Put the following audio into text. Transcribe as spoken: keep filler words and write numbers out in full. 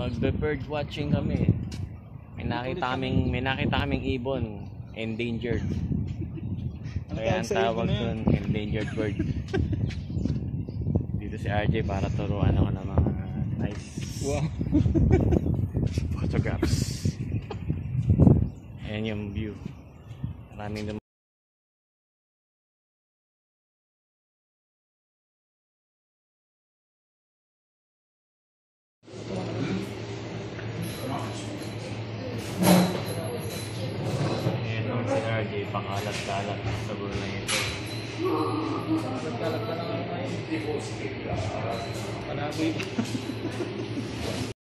Magbe-bird watching kami. May nakita kaming, may nakita kaming ibon, endangered. Kaya ang tawag doon, endangered bird. Dito si R J para turuan ako ng mga nice wow. photographs. Ayan yung view. Maraming naman. Ayan naman si R J, pakalat-kalat sa bulan ito. Pakalat-kalat ka na. Panaboy.